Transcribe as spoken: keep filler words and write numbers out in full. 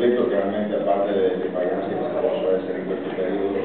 progetto chiaramente, a parte le, le vacanze che ci possono essere in questo periodo,